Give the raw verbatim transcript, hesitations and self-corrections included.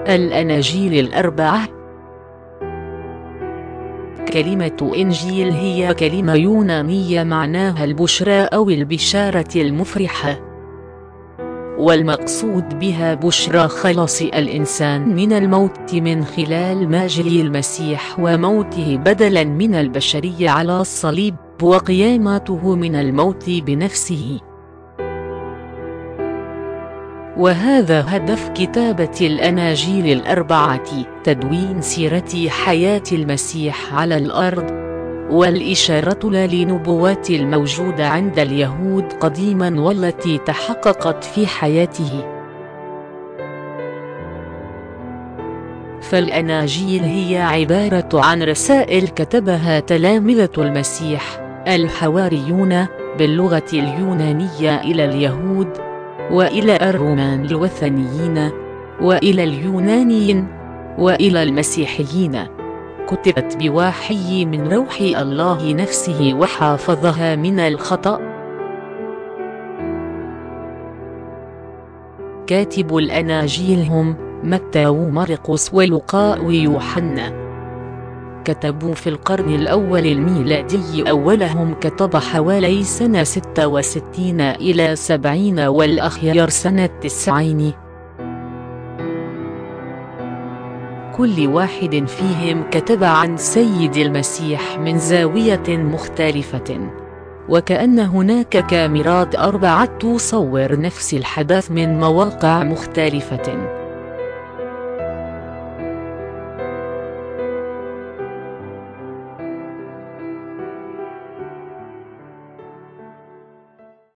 الأناجيل الأربعة. كلمة إنجيل هي كلمة يونانية معناها البشرى أو البشارة المفرحة، والمقصود بها بشرى خلاص الإنسان من الموت من خلال مجيء المسيح وموته بدلاً من البشرية على الصليب، وقيامته من الموت بنفسه. وهذا هدف كتابة الأناجيل الأربعة، تدوين سيرة حياة المسيح على الأرض، والإشارة لنبوات الموجودة عند اليهود قديما والتي تحققت في حياته. فالأناجيل هي عبارة عن رسائل كتبها تلامذة المسيح الحواريون باللغة اليونانية إلى اليهود، وإلى الرومان الوثنيين، وإلى اليونانيين، وإلى المسيحيين. كتبت بوحي من روح الله نفسه وحافظها من الخطأ. كاتب الأناجيل هم متى ومرقس ولوقا ويوحنا. كتبوا في القرن الأول الميلادي، أولهم كتب حوالي سنة ستة وستين إلى سبعين والأخير سنة تسعين. كل واحد فيهم كتب عن سيد المسيح من زاوية مختلفة، وكأن هناك كاميرات أربعة تصور نفس الحدث من مواقع مختلفة.